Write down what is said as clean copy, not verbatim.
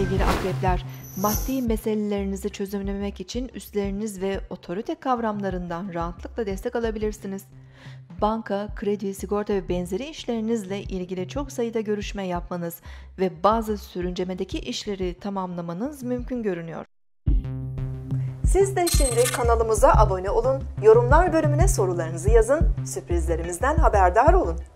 Sevgili akrepler, maddi meselelerinizi çözümlemek için üstleriniz ve otorite kavramlarından rahatlıkla destek alabilirsiniz. Banka, kredi, sigorta ve benzeri işlerinizle ilgili çok sayıda görüşme yapmanız ve bazı sürüncemedeki işleri tamamlamanız mümkün görünüyor. Siz de şimdi kanalımıza abone olun, yorumlar bölümüne sorularınızı yazın, sürprizlerimizden haberdar olun.